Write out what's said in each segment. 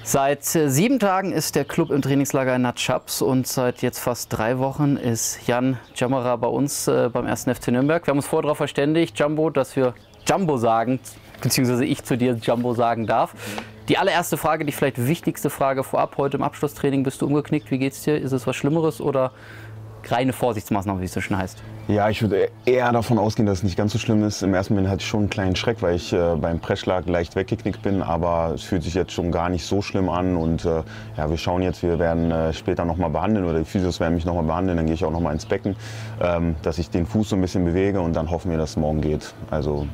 Seit 7 Tagen ist der Club im Trainingslager in Natschabs und seit jetzt fast 3 Wochen ist Jan Camara bei uns beim 1. FC Nürnberg. Wir haben uns vorher darauf verständigt, Jumbo, dass wir Jumbo sagen, beziehungsweise ich zu dir Jumbo sagen darf. Die allererste Frage, die vielleicht wichtigste Frage vorab, heute im Abschlusstraining, bist du umgeknickt, wie geht's dir? Ist es was Schlimmeres oder reine Vorsichtsmaßnahmen, wie es so schön heißt? Ja, ich würde eher davon ausgehen, dass es nicht ganz so schlimm ist. Im ersten Moment hatte ich schon einen kleinen Schreck, weil ich beim Pressschlag leicht weggeknickt bin, aber es fühlt sich jetzt schon gar nicht so schlimm an und ja, wir schauen jetzt, wir werden später nochmal behandeln oder die Physios werden mich nochmal behandeln, dann gehe ich auch nochmal ins Becken, dass ich den Fuß so ein bisschen bewege und dann hoffen wir, dass es morgen geht. Also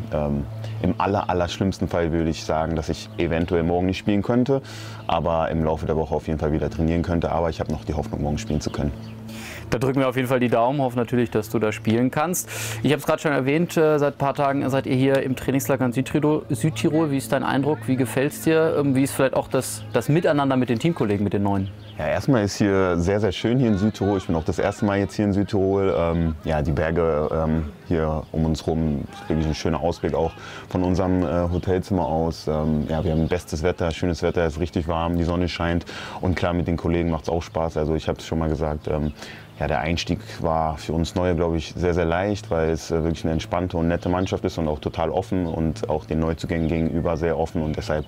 im allerschlimmsten Fall würde ich sagen, dass ich eventuell morgen nicht spielen könnte, aber im Laufe der Woche auf jeden Fall wieder trainieren könnte, aber ich habe noch die Hoffnung, morgen spielen zu können. Da drücken wir auf jeden Fall die Daumen, hoffen natürlich, dass du da spielen kannst. Ich habe es gerade schon erwähnt, seit ein paar Tagen seid ihr hier im Trainingslager in Südtirol. Wie ist dein Eindruck? Wie gefällt es dir? Wie ist vielleicht auch das Miteinander mit den Teamkollegen, mit den Neuen? Ja, erstmal ist hier sehr, sehr schön hier in Südtirol. Ich bin auch das erste Mal jetzt hier in Südtirol. Ja, die Berge hier um uns rum, wirklich ein schöner Ausblick auch von unserem Hotelzimmer aus. Ja, wir haben bestes Wetter, schönes Wetter, es ist richtig warm, die Sonne scheint und klar, mit den Kollegen macht es auch Spaß. Also ich habe es schon mal gesagt, ja, der Einstieg war für uns Neue, glaube ich, sehr, sehr leicht, weil es wirklich eine entspannte und nette Mannschaft ist und auch total offen und auch den Neuzugängen gegenüber sehr offen und deshalb,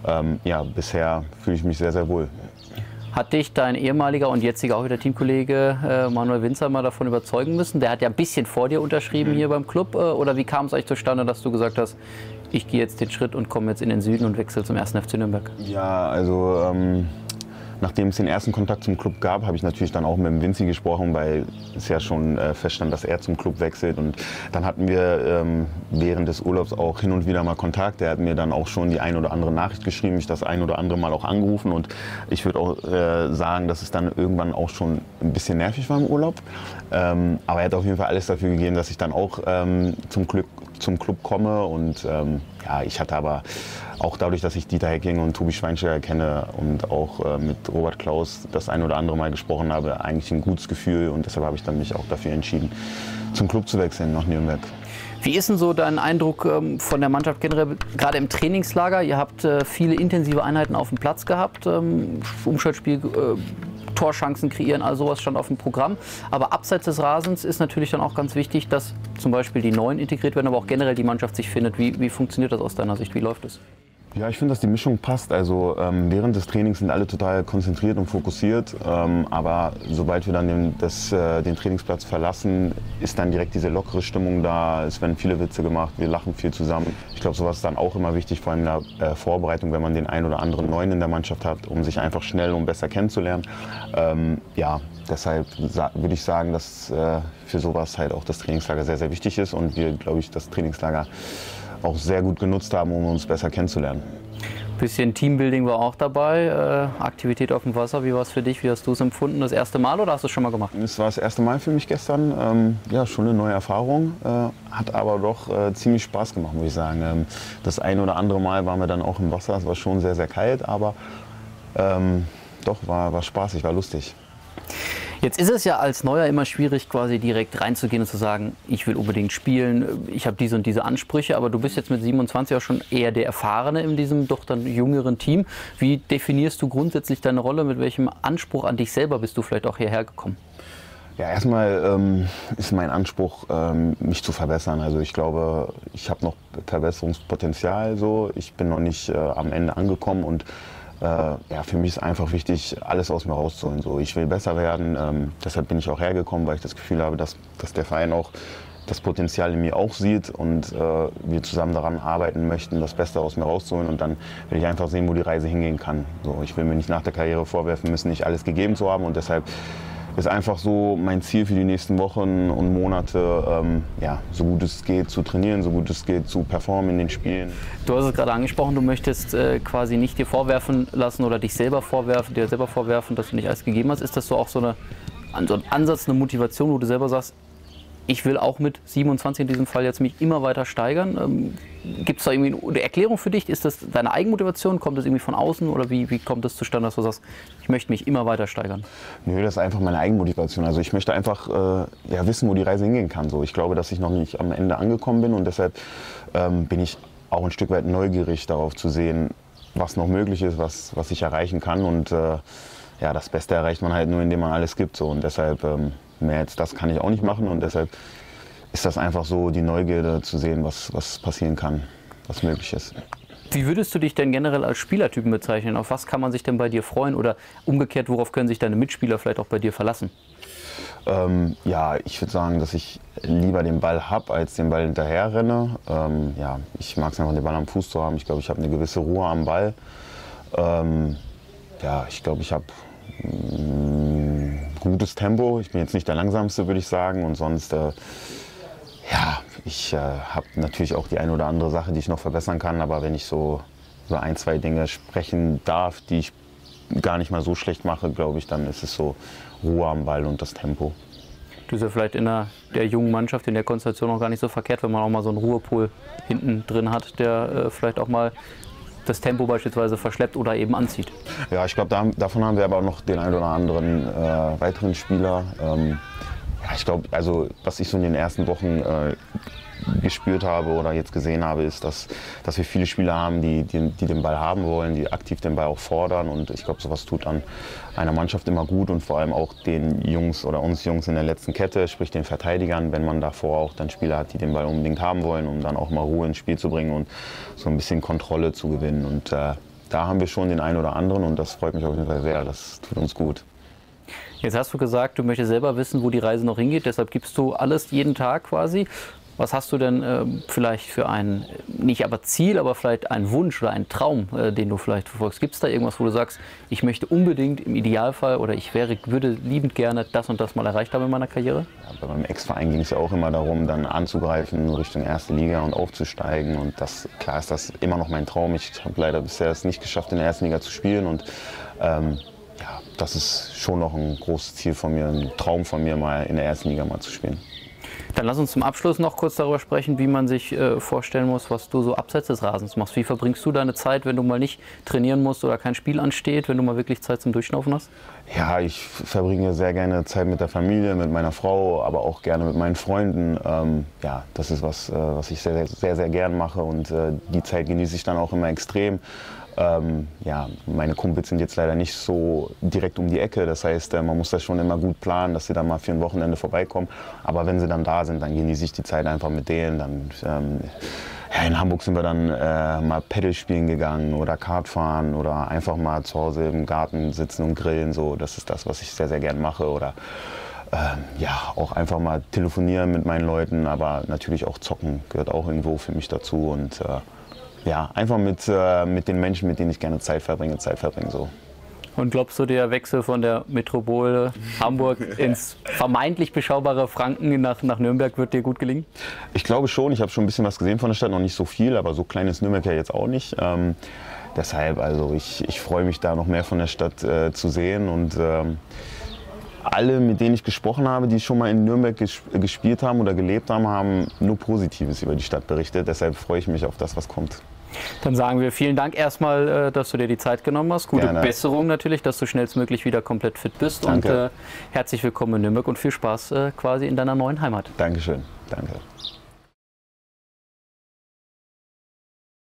ja, bisher fühle ich mich sehr, sehr wohl. Hat dich dein ehemaliger und jetziger auch wieder Teamkollege Manuel Winzer mal davon überzeugen müssen? Der hat ja ein bisschen vor dir unterschrieben hier beim Club. Oder wie kam es eigentlich zustande, dass du gesagt hast, ich gehe jetzt den Schritt und komme jetzt in den Süden und wechsle zum 1. FC Nürnberg? Ja, also nachdem es den ersten Kontakt zum Club gab, habe ich natürlich dann auch mit dem Vinci gesprochen, weil es ja schon feststand, dass er zum Club wechselt. Und dann hatten wir während des Urlaubs auch hin und wieder mal Kontakt. Er hat mir dann auch schon die ein oder andere Nachricht geschrieben, mich das ein oder andere Mal auch angerufen. Und ich würde auch sagen, dass es dann irgendwann auch schon ein bisschen nervig war im Urlaub. Aber er hat auf jeden Fall alles dafür gegeben, dass ich dann auch zum Club komme. Und ja, ich hatte aber auch dadurch, dass ich Dieter Hecking und Tobi Schweinsteiger kenne und auch mit Robert Klaus das ein oder andere Mal gesprochen habe, eigentlich ein gutes Gefühl und deshalb habe ich dann mich auch dafür entschieden, zum Club zu wechseln nach Nürnberg. Wie ist denn so dein Eindruck von der Mannschaft generell, gerade im Trainingslager? Ihr habt viele intensive Einheiten auf dem Platz gehabt, Umschaltspiel, Torchancen kreieren, all sowas stand auf dem Programm. Aber abseits des Rasens ist natürlich dann auch ganz wichtig, dass zum Beispiel die Neuen integriert werden, aber auch generell die Mannschaft sich findet. Wie funktioniert das aus deiner Sicht? Wie läuft es? Ja, ich finde, dass die Mischung passt. Also während des Trainings sind alle total konzentriert und fokussiert. Aber sobald wir dann den Trainingsplatz verlassen, ist dann direkt diese lockere Stimmung da. Es werden viele Witze gemacht, wir lachen viel zusammen. Ich glaube, sowas ist dann auch immer wichtig, vor allem in der Vorbereitung, wenn man den einen oder anderen Neuen in der Mannschaft hat, um sich einfach schnell und besser kennenzulernen. Ja, deshalb würde ich sagen, dass für sowas halt auch das Trainingslager sehr, sehr wichtig ist und wir, glaube ich, das Trainingslager auch sehr gut genutzt haben, um uns besser kennenzulernen. Ein bisschen Teambuilding war auch dabei, Aktivität auf dem Wasser. Wie war es für dich? Wie hast du es empfunden? Das erste Mal oder hast du es schon mal gemacht? Es war das erste Mal für mich gestern. Ja, schon eine neue Erfahrung. Hat aber doch ziemlich Spaß gemacht, muss ich sagen. Das ein oder andere Mal waren wir dann auch im Wasser. Es war schon sehr, sehr kalt, aber doch, war spaßig, war lustig. Jetzt ist es ja als Neuer immer schwierig, quasi direkt reinzugehen und zu sagen, ich will unbedingt spielen, ich habe diese und diese Ansprüche, aber du bist jetzt mit 27 auch schon eher der Erfahrene in diesem doch dann jüngeren Team. Wie definierst du grundsätzlich deine Rolle? Mit welchem Anspruch an dich selber bist du vielleicht auch hierher gekommen? Ja, erstmal ist mein Anspruch, mich zu verbessern. Also ich glaube, ich habe noch Verbesserungspotenzial. So. Ich bin noch nicht am Ende angekommen und ja, für mich ist einfach wichtig, alles aus mir rauszuholen. So, ich will besser werden, deshalb bin ich auch hergekommen, weil ich das Gefühl habe, dass der Verein auch das Potenzial in mir auch sieht und wir zusammen daran arbeiten möchten, das Beste aus mir rauszuholen. Und dann will ich einfach sehen, wo die Reise hingehen kann. So, ich will mir nicht nach der Karriere vorwerfen müssen, nicht alles gegeben zu haben und deshalb ist einfach so mein Ziel für die nächsten Wochen und Monate, ja, so gut es geht zu trainieren, so gut es geht zu performen in den Spielen. Du hast es gerade angesprochen, du möchtest quasi nicht dir vorwerfen lassen oder dir selber vorwerfen, dass du nicht alles gegeben hast. Ist das so auch so ein Ansatz, eine Motivation, wo du selber sagst, ich will auch mit 27 in diesem Fall jetzt mich immer weiter steigern? Gibt es da irgendwie eine Erklärung für dich? Ist das deine Eigenmotivation? Kommt das irgendwie von außen oder wie kommt das zustande, dass du sagst, ich möchte mich immer weiter steigern? Nö, das ist einfach meine Eigenmotivation. Also ich möchte einfach ja, wissen, wo die Reise hingehen kann. So, ich glaube, dass ich noch nicht am Ende angekommen bin und deshalb bin ich auch ein Stück weit neugierig darauf zu sehen, was noch möglich ist, was ich erreichen kann. Und ja, das Beste erreicht man halt nur, indem man alles gibt. So. Und deshalb, mehr als das kann ich auch nicht machen. Und deshalb ist das einfach so die Neugierde zu sehen, was passieren kann, was möglich ist. Wie würdest du dich denn generell als Spielertypen bezeichnen? Auf was kann man sich denn bei dir freuen? Oder umgekehrt, worauf können sich deine Mitspieler vielleicht auch bei dir verlassen? Ja, ich würde sagen, dass ich lieber den Ball habe, als den Ball hinterher renne. Ja, ich mag es einfach, den Ball am Fuß zu haben. Ich glaube, ich habe eine gewisse Ruhe am Ball. Ja, ich glaube, ich habe gutes Tempo. Ich bin jetzt nicht der Langsamste, würde ich sagen. Und sonst, ja, ich habe natürlich auch die eine oder andere Sache, die ich noch verbessern kann. Aber wenn ich so über ein, zwei Dinge sprechen darf, die ich gar nicht mal so schlecht mache, glaube ich, dann ist es so Ruhe am Ball und das Tempo. Du bist ja vielleicht in der jungen Mannschaft, in der Konstellation auch gar nicht so verkehrt, wenn man auch mal so einen Ruhepol hinten drin hat, der vielleicht auch mal das Tempo beispielsweise verschleppt oder eben anzieht. Ja, ich glaube, davon haben wir aber auch noch den einen oder anderen weiteren Spieler. Ja, ich glaube, also was ich so in den ersten Wochen gespürt habe oder jetzt gesehen habe, ist, dass wir viele Spieler haben, die den Ball haben wollen, die aktiv den Ball auch fordern. Und ich glaube, sowas tut dann einer Mannschaft immer gut und vor allem auch den Jungs oder uns Jungs in der letzten Kette, sprich den Verteidigern, wenn man davor auch dann Spieler hat, die den Ball unbedingt haben wollen, um dann auch mal Ruhe ins Spiel zu bringen und so ein bisschen Kontrolle zu gewinnen. Und da haben wir schon den einen oder anderen und das freut mich auf jeden Fall sehr. Das tut uns gut. Jetzt hast du gesagt, du möchtest selber wissen, wo die Reise noch hingeht, deshalb gibst du alles jeden Tag quasi. Was hast du denn vielleicht für ein, nicht aber Ziel, aber vielleicht einen Wunsch oder einen Traum, den du vielleicht verfolgst? Gibt es da irgendwas, wo du sagst, ich möchte unbedingt im Idealfall oder würde liebend gerne das und das mal erreicht haben in meiner Karriere? Ja, bei meinem Ex-Verein ging es ja auch immer darum, dann anzugreifen Richtung erste Liga und aufzusteigen. Und klar ist das immer noch mein Traum. Ich habe leider bisher es nicht geschafft, in der ersten Liga zu spielen. Und ja, das ist schon noch ein großes Ziel von mir, ein Traum von mir, mal in der ersten Liga mal zu spielen. Dann lass uns zum Abschluss noch kurz darüber sprechen, wie man sich vorstellen muss, was du so abseits des Rasens machst. Wie verbringst du deine Zeit, wenn du mal nicht trainieren musst oder kein Spiel ansteht, wenn du mal wirklich Zeit zum Durchschnaufen hast? Ja, ich verbringe sehr gerne Zeit mit der Familie, mit meiner Frau, aber auch gerne mit meinen Freunden. Ja, das ist was ich sehr, sehr, sehr gern mache und die Zeit genieße ich dann auch immer extrem. Ja, meine Kumpels sind jetzt leider nicht so direkt um die Ecke. Das heißt, man muss das schon immer gut planen, dass sie dann mal für ein Wochenende vorbeikommen. Aber wenn sie dann da sind, dann genieße ich die Zeit einfach mit denen. Dann, ja, in Hamburg sind wir dann mal Paddle spielen gegangen oder Kart fahren oder einfach mal zu Hause im Garten sitzen und grillen. So, das ist das, was ich sehr, sehr gern mache. Oder ja, auch einfach mal telefonieren mit meinen Leuten, aber natürlich auch zocken gehört auch irgendwo für mich dazu. Und ja, einfach mit den Menschen, mit denen ich gerne Zeit verbringe so. Und glaubst du, der Wechsel von der Metropole Hamburg ins vermeintlich beschaubare Franken nach Nürnberg wird dir gut gelingen? Ich glaube schon, ich habe schon ein bisschen was gesehen von der Stadt, noch nicht so viel, aber so klein ist Nürnberg ja jetzt auch nicht. Deshalb, also ich freue mich da noch mehr von der Stadt zu sehen und alle, mit denen ich gesprochen habe, die schon mal in Nürnberg gespielt haben oder gelebt haben, haben nur Positives über die Stadt berichtet. Deshalb freue ich mich auf das, was kommt. Dann sagen wir vielen Dank erstmal, dass du dir die Zeit genommen hast. Gute Besserung natürlich, dass du schnellstmöglich wieder komplett fit bist. Danke. Und herzlich willkommen in Nürnberg und viel Spaß quasi in deiner neuen Heimat. Dankeschön. Danke.